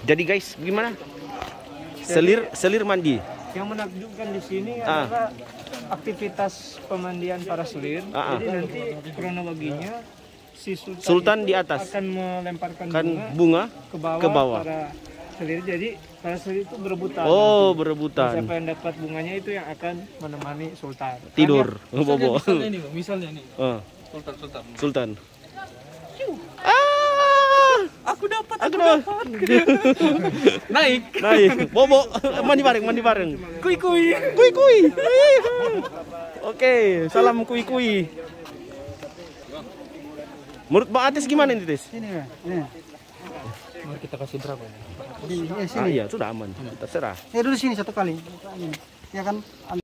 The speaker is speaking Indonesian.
Jadi guys, gimana? Selir mandi. Yang menakjubkan di sini adalah aktivitas pemandian para selir. Jadi nanti kronologinya si Sultan di atas akan melemparkan bunga ke bawah para selir. Jadi para selir itu berebutan. Oh, nanti. berebutan. Siapa yang dapat bunganya itu yang akan menemani Sultan. Tidur. Bobo. Misalnya nih. Sultan. Aku dapat. Naik. Bobo. Mandi bareng. Kui. Oke, salam kui. Menurut Bang Atis gimana ini, Tis? Ini ya. Mari kita kasih berapa? Iya, sudah aman. Terserah. Dulu sini satu kali. Ya kan.